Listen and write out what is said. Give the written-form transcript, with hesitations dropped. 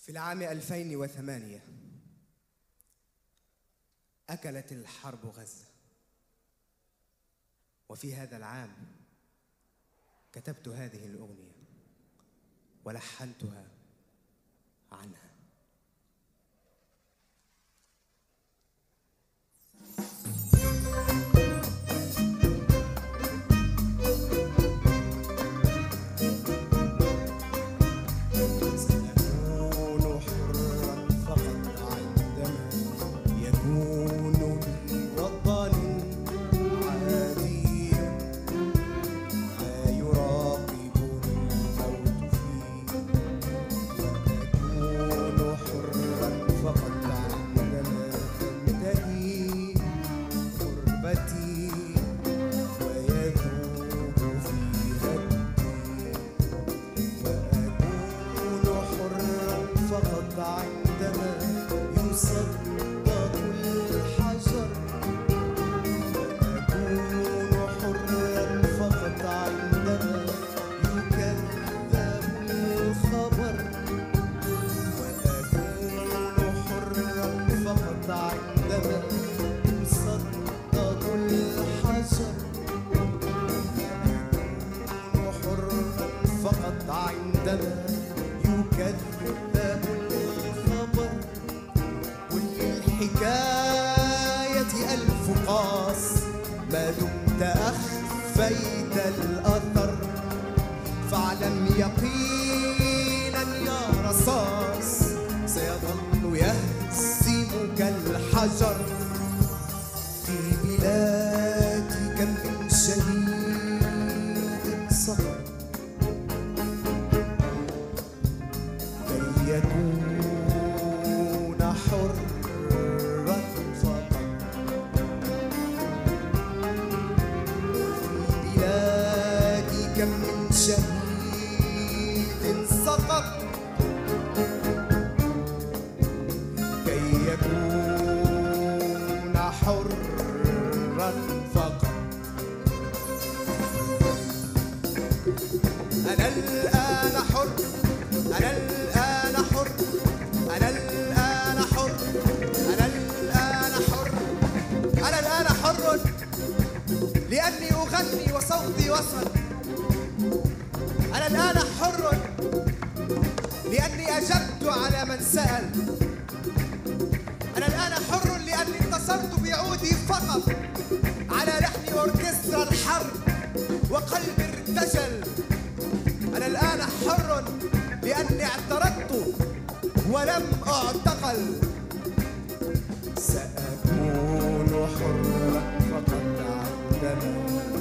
في العام 2008 أكلت الحرب غزة، وفي هذا العام كتبت هذه الأغنية ولحنتها عنها. عندما يكذب الخبر كل الحكاية ألف قاص ما دمت أخفيت الأثر فاعلم يقينا يا رصاص سيظل يهزمك الحجر في بلادي كم من شهيد سقط يكون حرا فقط في بلادي كم من شهيد سقط كي يكون حرا فقط. أنا الآن حر، أنا الآن حر، أنا الآن حر، أنا الآن حر، أنا الآن حر لأني أغني وصوتي وصل. أنا الآن حر لأني أجبت على من سأل. أنا الآن حر لأني انتصرت بعودي فقط على لحن أوركسترا الحرب وقلبي ارتجل. أنا الآن حر لأني اعترضت ولم أعتقل. سأكون حرا فقط عندما